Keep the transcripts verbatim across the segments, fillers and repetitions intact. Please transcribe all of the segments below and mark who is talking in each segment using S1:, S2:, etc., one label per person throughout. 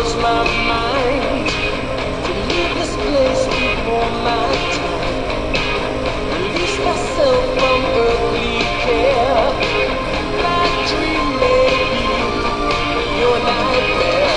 S1: close my mind to leave this place before my time. Release myself from earthly care. My dream may be your nightmare.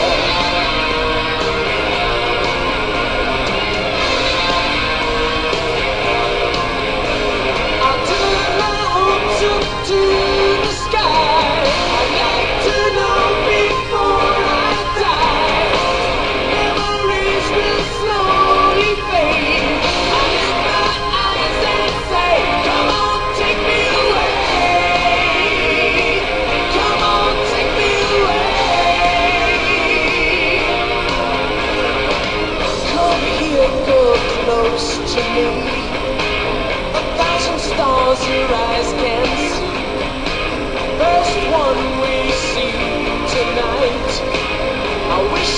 S1: I'll turn my hopes up to the sky. I'd like to know before I die. Memories will slowly fade. I lift my eyes and say, come on, take me away. Come on, take me away. Come here, girl, close to me. A thousand stars your eyes can see. First one we see tonight. I wish